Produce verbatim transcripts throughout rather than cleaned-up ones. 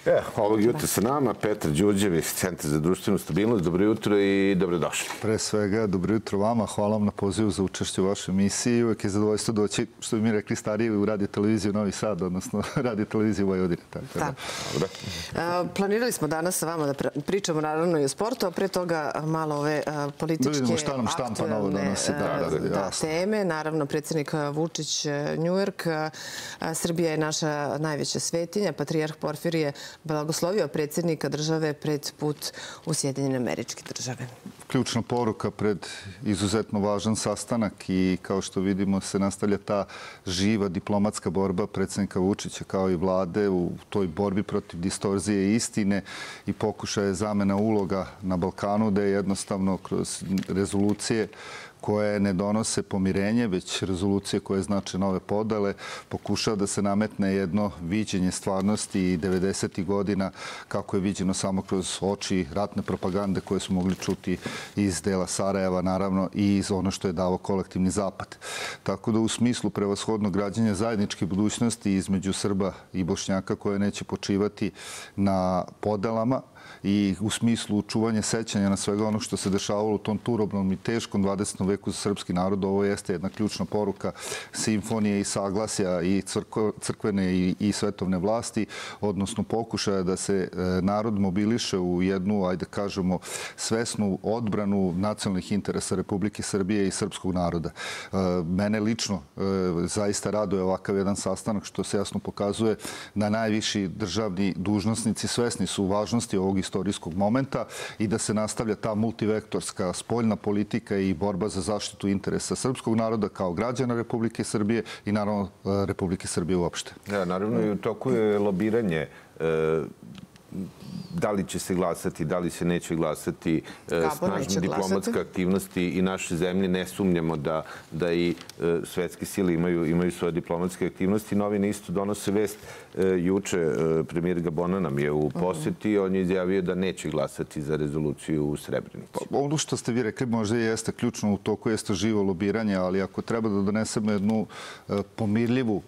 E, ovog jutra sa nama Petar Đurđević, Centar za društvenu stabilnost. Dobro jutro i dobrodošli. Pre svega, dobro jutro vama. Hvala vam na pozivu za učešće u vašoj emisiji. Uvijek je zadovoljstvo doći, što bi mi rekli stariji, u Radio televiziju Novi Sad, odnosno Radio televiziju Vojvodine. Da. Planirali smo danas sa vama da pričamo naravno i o sportu, a pre toga malo ove političke aktuelne teme. Naravno, predsjednik Vučić, New York. Srbija je naša najveća svetinja. Patrijarh Porfirije blagoslovio predsjednika države pred put u Sjedinjene Američke Države. Ključna poruka pred izuzetno važan sastanak i kao što vidimo se nastavlja ta živa diplomatska borba predsjednika Vučića kao i vlade u toj borbi protiv distorzije i istine i pokušaje zamena uloga na Balkanu, da je jednostavno kroz rezolucije koje ne donose pomirenje, već rezolucije koje znače nove podele, pokušava da se nametne jedno viđenje stvarnosti i devedesetih godina kako je viđeno samo kroz oči ratne propagande koje smo mogli čuti iz dela Sarajeva, naravno, i iz ono što je dao kolektivni Zapad. Tako da u smislu prevashodnog građenja zajedničke budućnosti između Srba i Bošnjaka koje neće počivati na podelama, i u smislu čuvanja sećanja na svega ono što se dešavalo u tom turobnom i teškom dvadesetom veku za srpski narod, ovo jeste jedna ključna poruka simfonije i saglasja i crkvene i svetovne vlasti, odnosno pokušaja da se narod mobiliše u jednu, ajde kažemo, svesnu odbranu nacionalnih interesa Republike Srbije i srpskog naroda. Mene lično zaista raduje ovakav jedan sastanak što se jasno pokazuje da najviši državni dužnosnici svesni su važnosti ovog istorijskog momenta i da se nastavlja ta multivektorska spoljna politika i borba za zaštitu interesa srpskog naroda kao građana Republike Srbije i naravno Republike Srbije uopšte. Ja, naravno i u toku je lobiranje. Da li će se glasati, da li se neće glasati, snažne diplomatske aktivnosti i naše zemlje. Ne sumnjamo da i svetske sile imaju svoje diplomatske aktivnosti. Novine isto donose vest. Juče premijer Gabona nam je u posjeti. On je izjavio da neće glasati za rezoluciju u Srebrenici. Ono što ste vi rekli možda i jeste ključno u toku, jeste živo lobiranje, ali ako treba da donesemo jednu pomirljivu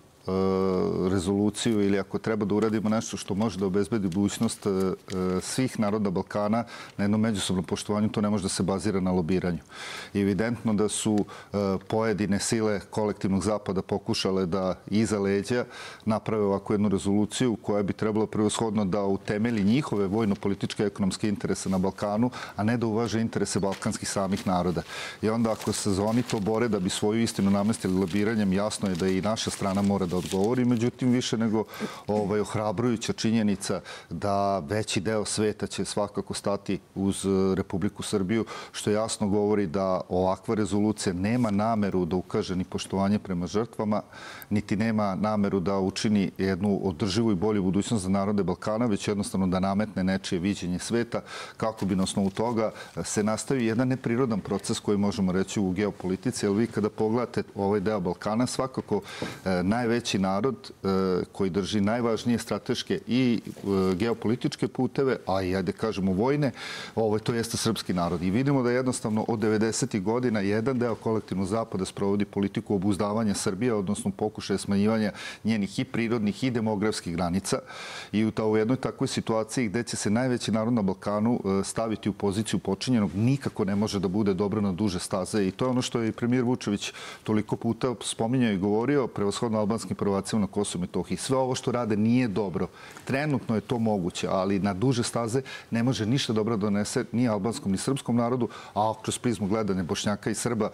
rezoluciju ili ako treba da uradimo nešto što može da obezbedi budućnost svih naroda Balkana na jednom međusobnom poštovanju, to ne može da se bazira na lobiranju. Evidentno da su pojedine sile kolektivnog Zapada pokušale da iza leđa naprave ovakvu jednu rezoluciju koja bi trebalo prevashodno da utemelji njihove vojno-političke i ekonomske interese na Balkanu, a ne da uvaže interese balkanskih samih naroda. I onda ako se za oni to bore da bi svoju istinu namestili lobiranjem, jasno je da i naša strana mora da odgovori. Međutim, više nego ohrabrujuća činjenica da veći deo sveta će svakako stati uz Republiku Srbiju, što jasno govori da ovakva rezolucija nema nameru da ukaže ni poštovanje prema žrtvama, niti nema nameru da učini jednu održivu i bolju budućnost za narode Balkana, već jednostavno da nametne nečije viđenje sveta, kako bi na osnovu toga se nastavi jedan neprirodan proces koji možemo reći u geopolitici. Jer vi kada pogledate ovaj deo Balkana, svakako najveći narod koji drži najvažnije strateške i geopolitičke puteve, a i, ajde kažemo, vojne, to jeste srpski narod. I vidimo da jednostavno od devedesetih godina jedan deo kolektivnog Zapada sprovodi politiku obuzdavanja Srbije, odnosno pokušaje smanjivanja njenih i prirodnih i demografskih granica. I u jednoj takvoj situaciji gde će se najveći narod na Balkanu staviti u poziciju počinjenog, nikako ne može da bude dobro na duže staze. I to je ono što je i premijer Vučević toliko puta spominjao i govorio, prevashodno albanskim prvacima na Kosovu i Metohiji. Sve ovo što rade nije dobro. Trenutno je to moguće, ali na duže staze ne može ništa dobro donese ni albanskom ni srpskom narodu, a kroz prizmu gledanja Bošnjaka i Srba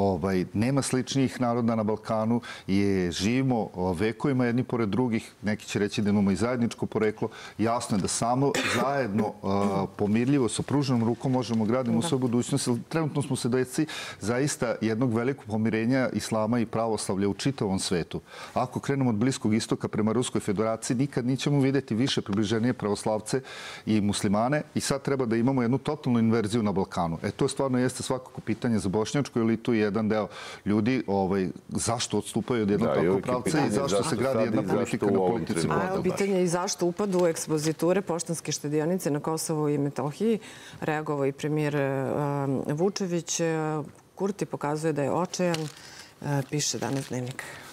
nema sličnijih naroda na Balkanu i živimo vekovima jedni pored drugih. Neki će reći da imamo i zajedničko poreklo. Jasno je da samo zajedno pomirljivo sa pruženom rukom možemo graditi u svoju budućnost. Trenutno smo svedoci zaista jednog velikog pomirenja islama i pravoslavlja u čitavom svetu. Ako krenemo od Bliskog istoka prema Ruskoj federaciji, nikad nećemo vidjeti više približenije pravoslavce i muslimane i sad treba da imamo jednu totalnu inverziju na Balkanu. E to stvarno jeste svakako pitanje za bošnjačku elitu i jedan deo ljudi zašto odstupaju od jednog takvog pravca i zašto se gradi jedna politika na politici podela. A pitanje je i zašto upadu u ekspoziture Poštanske štedionice na Kosovu i Metohiji. Reagovao i premijer Vučević. Kurti pokazuje da je očajan, piše danas Dnevnik.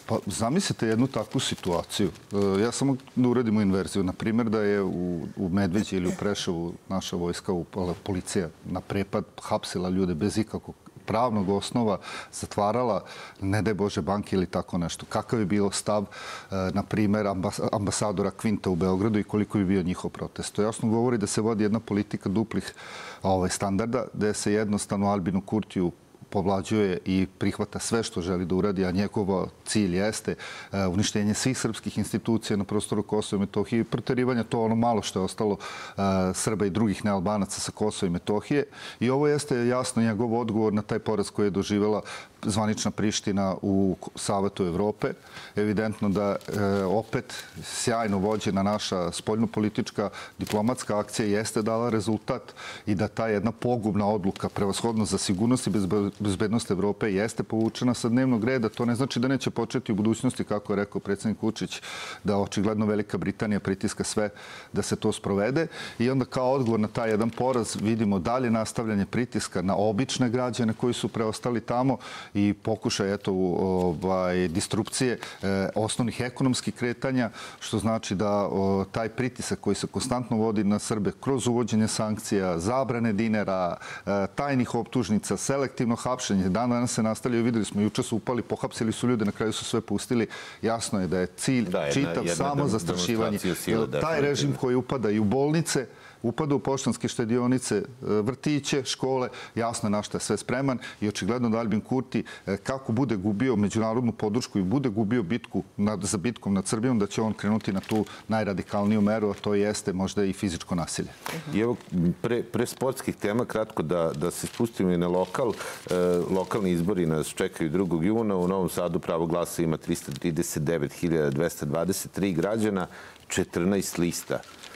Pa zamislite jednu takvu situaciju. Ja samo da uradimo inverziju. Na primjer da je u Medveđi ili u Preševu naša vojska, policija na prepad hapsila ljude bez ikakvog pravnog osnova, zatvarala, ne daj Bože, banke ili tako nešto. Kakav je bio stav, na primjer, ambasadora Kvinta u Beogradu i koliko bi bio njihov protest? To jasno govori da se vodi jedna politika duplih standarda, gde se jednostavno Albinu Kurtiju povlađuje i prihvata sve što želi da uradi, a njegov cilj jeste uništenje svih srpskih institucija na prostoru Kosova i Metohije i proterivanja to ono malo što je ostalo Srba i drugih nealbanaca sa Kosova i Metohije. I ovo jeste jasno njegov odgovor na taj poraz koji je doživjela zvanična Priština u Savetu Evrope. Evidentno da opet sjajno vođena naša spoljnopolitička diplomatska akcija jeste dala rezultat i da ta jedna pogubna odluka prevashodno za sigurnost i bezbednost Evrope jeste povučena sa dnevnog reda. To ne znači da neće početi u budućnosti, kako je rekao predsjednik Vučić, da očigledno Velika Britanija pritiska sve da se to sprovede. I onda kao odgovor na taj jedan poraz vidimo dalje nastavljanje pritiska na obične građane koji su preostali tamo i pokušaj eto, ovaj, disrupcije eh, osnovnih ekonomskih kretanja, što znači da o, taj pritisak koji se konstantno vodi na Srbe kroz uvođenje sankcija, zabrane dinara, eh, tajnih optužnica, selektivno hapšenje. Dan danas se nastavljaju, videli smo, juče su upali, pohapsili su ljude, na kraju su sve pustili. Jasno je da je cilj da, jedna, čitav jedna samo zastrašivanje. Taj režim koji upada i u bolnice, upada u poštanske štedionice, vrtiće, škole, jasno je na što je sve spreman i očigledno da Albin Kurti, kako bude gubio međunarodnu podršku i bude gubio bitku nad, za bitkom nad Srbijom, da će on krenuti na tu najradikalniju meru, a to jeste možda i fizičko nasilje. I evo, pre, pre sportskih tema, kratko da, da se spustimo i na lokal. E, lokalni izbori nas čekaju drugog juna. U Novom Sadu pravo glasa ima trista trideset devet hiljada dvesta dvadeset tri građana, četrnaest lista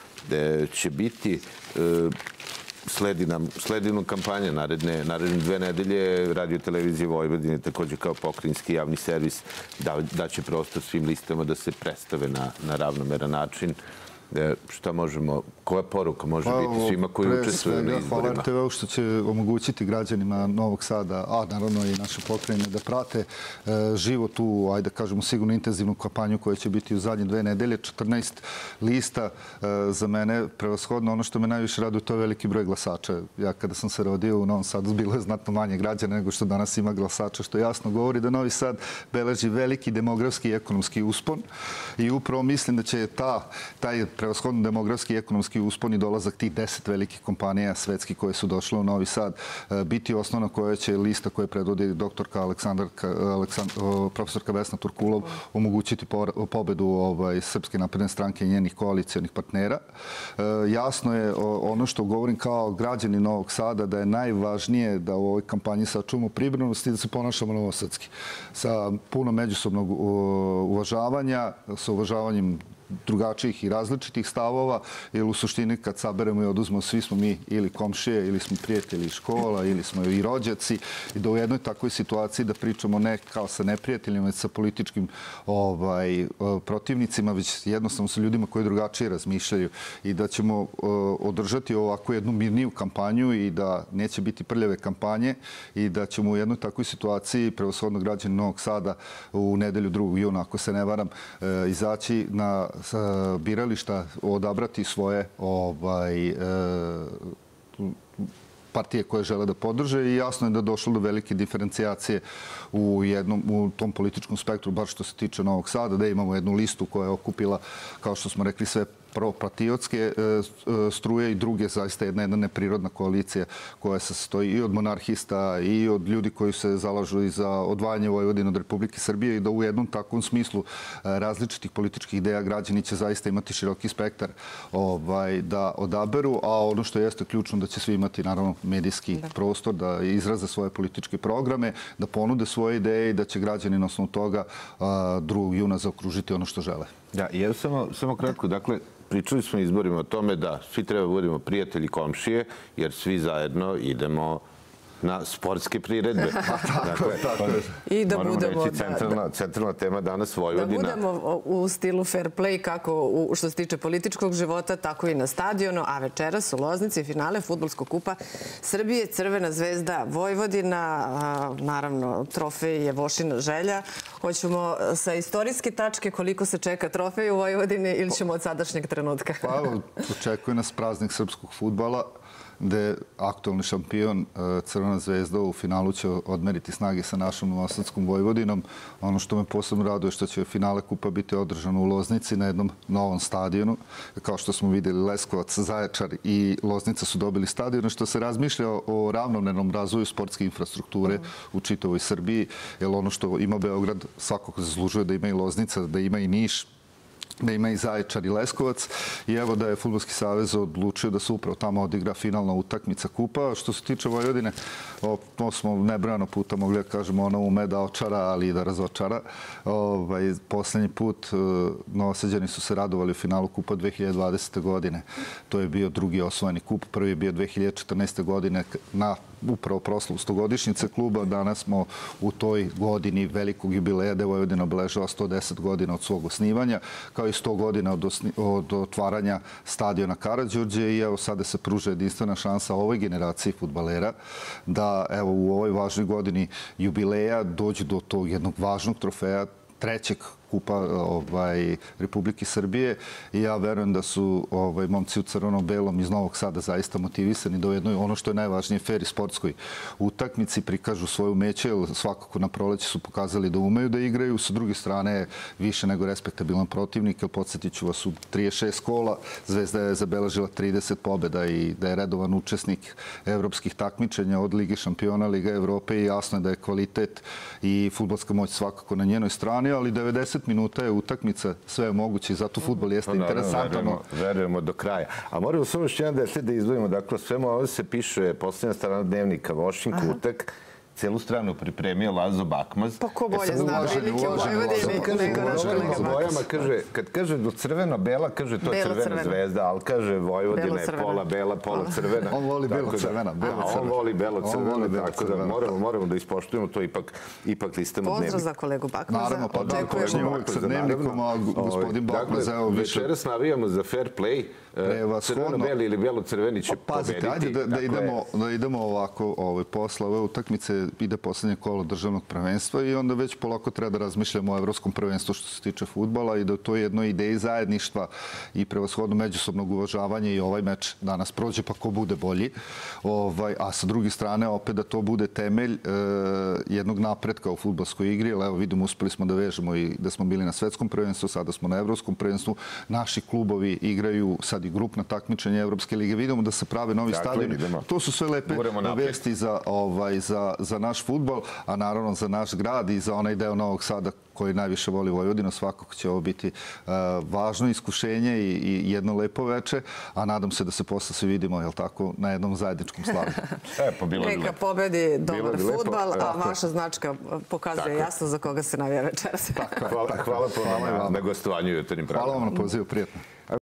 će biti. Sledi nam, sledi nam kampanja naredne, naredne dve nedelje. Radio televizije Vojvodine također kao pokrajinski javni servis da, da će prostor svim listama da se predstave na, na ravnomeran način. Šta možemo, koja poruka može pa, biti svima koji učestvuju na izborima? Hvala er te ve što će omogućiti građanima Novog Sada, a naravno i naše pokrajine, da prate e, život u, ajde kažemo, sigurno intenzivnu kampanju koja će biti u zadnje dve nedelje. četrnaest lista e, za mene, prevashodno ono što me najviše raduje, to je veliki broj glasača. Ja kada sam se rodio u Novom Sadu, bilo je znatno manje građana nego što danas ima glasača, što jasno govori da Novi Sad beleži veliki demografski i ekonomski uspon. I upravo mislim da će ta, taj prevashodno demografski i ekonomski uspon i dolazak tih deset velikih kompanija svetski koje su došle u Novi Sad biti osnovna koja će lista koje predvodi doktorka Aleksandrka, Aleksand, profesorka Vesna Turkulov omogućiti pobedu ovaj, Srpske napredne stranke i njenih koalicijonih partnera. E, jasno je ono što govorim kao građani Novog Sada da je najvažnije da u ovoj kampanji sačuvamo pribranost i da se ponašamo novosadski. Sa puno međusobnog uvažavanja, sa uvažavanjem drugačijih i različitih stavova, jer u suštini kad saberemo i oduzmemo, svi smo mi ili komšije, ili smo prijatelji škola, ili smo i rođaci, i da u jednoj takvoj situaciji da pričamo ne kao sa neprijateljima, već sa političkim ovaj, protivnicima, već jednostavno sa ljudima koji drugačije razmišljaju i da ćemo uh, održati ovako jednu mirniju kampanju i da neće biti prljave kampanje i da ćemo u jednoj takvoj situaciji, prevashodno građani Novog Sada, u nedelju drugog juna, ako se ne varam, uh, izaći na birališta, odabrati svoje ovaj, partije koje žele da podrže i jasno je da je došlo do velike diferencijacije u, jednom, u tom političkom spektru, bar što se tiče Novog Sada, da imamo jednu listu koja je okupila, kao što smo rekli, sve propatriotske struje i druge, zaista jedna jedna neprirodna koalicija koja se sastoji i od monarhista i od ljudi koji se zalažu i za odvajanje Vojvodine od Republike Srbije i da u jednom takvom smislu različitih političkih ideja građani će zaista imati široki spektar ovaj, da odaberu, a ono što jeste ključno da će svi imati naravno medijski da. prostor, da izraze svoje političke programe, da ponude svoje ideje i da će građani na osnovu toga drugog juna zaokružiti ono što žele. Da, jer samo, samo kratko, dakle, pričali smo izborima o tome da svi treba da budemo prijatelji komšije, jer svi zajedno idemo na sportske priredbe. I da budemo... Centralna tema danas Vojvodina. Da budemo u stilu fair play kako što se tiče političkog života, tako i na stadionu, a večeras u Loznici finale Fudbalskog kupa Srbije, Crvena zvezda Vojvodina, naravno trofej je Vošina želja. Hoćemo sa istorijske tačke koliko se čeka trofej u Vojvodini ili ćemo od sadašnjeg trenutka? Pa evo, očekuje nas praznik srpskog fudbala, gde aktualni šampion Crvena zvezda u finalu će odmeriti snage sa našom novosadskom Vojvodinom. Ono što me posebno raduje što će finale kupa biti održano u Loznici na jednom novom stadionu. Kao što smo vidjeli, Leskovac, Zaječar i Loznica su dobili stadione, što se razmišlja o ravnomernom razvoju sportske infrastrukture u čitavoj Srbiji. Jer ono što ima Beograd svakako zaslužuje da ima i Loznica, da ima i Niš, da ima i Zaječar i Leskovac. I evo da je Fudbalski savez odlučio da se upravo tamo odigra finalna utakmica kupa. Što se tiče Vojvodine, to smo nebrojano puta mogli da kažemo, ona ume da očara, ali i da razočara. Poslednji put Novosađani su se radovali u finalu kupa dve hiljade dvadesete. godine. To je bio drugi osvojeni kup. Prvi je bio dve hiljade četrnaeste. godine na upravo proslavu stogodišnjice kluba. Danas smo u toj godini velikog jubileja gde Vojvodina obeležava sto deset godina od svog osnivanja, kao i sto godina od otvaranja stadiona Karađorđe i evo sada se pruža jedinstvena šansa ovoj generaciji fudbalera da evo u ovoj važnoj godini jubileja dođu do tog jednog važnog trofeja, trećeg kupa Republike Srbije i ja verujem da su momci u crveno-belom iz Novog Sada zaista motivisani da u jednoj, ono što je najvažnije, fer i sportskoj utakmici prikažu svoje umeće, jer svakako na proleće su pokazali da umeju da igraju. Sa druge strane, više nego respektabilan protivnik, jer podsjetit ću vas, u trideset šest kola Zvezda je zabeležila trideset pobjeda i da je redovan učesnik evropskih takmičenja od Lige šampiona, Liga Evrope i jasno je da je kvalitet i fudbalska moć svakako na njenoj strani, ali devedeset minuta je utakmica, sve je moguće i zato fudbal jeste interesantan. Verujemo do kraja. A moramo samo još jedan detalj da izdvojimo. Dakle, svemu ovo se piše posljednja strana dnevnika Vošin kutak. Celu stranu pripremio Lazo Bakmaz. Pa ko bolje zna, velike u Vojvodini nego naš kolega Bakmaz. Kad kaže do crveno-bela, kaže to je Crvena zvezda, ali kaže Vojvodina je pola bela, pola crvena. On voli belo-crvena. On voli belo-crvena, tako da moramo da ispoštujemo to, ipak listamo dnevnik. Pozdrav za kolegu Bakmaza. Naravno, pa da, počnemo uvijek sa dnevnikom, a gospodin Bakmaz, evo više. Večeras navijamo za fair play. Crveno-beli ili belo-crveni će pobediti. Pazite, ajde da idemo ovako posle ove utakmice. Ide poslednje kolo državnog prvenstva i onda već polako treba da razmišljamo o evropskom prvenstvu što se tiče fudbala i da to je jednoj ideji zajedništva i prevashodno međusobnog uvažavanja i ovaj meč danas prođe pa ko bude bolji. A sa druge strane opet da to bude temelj jednog napretka u fudbalskoj igri. Evo vidimo, uspeli smo da vežemo i da smo bili na svetskom prvenstvu, sada smo na evropskom prvenstvu. Naši klubovi igraju sad i grupna takmičenja Evropske lige. Vidimo da se prave novi stadioni. To su sve lepe vesti za naš fudbal, a naravno za naš grad i za onaj deo Novog Sada koji najviše voli Vojvodinu. Svakako će ovo biti važno iskušenje i jedno lepo veče, a nadam se da se posle svi vidimo, jel tako, na jednom zajedničkom slavu. Neka pobedi dobar fudbal, a vaša značka pokazuje jasno za koga se navija večeras. Hvala po nama na gostovanju u Jutarnjim pravilima. Hvala vam na pozivu, prijatno.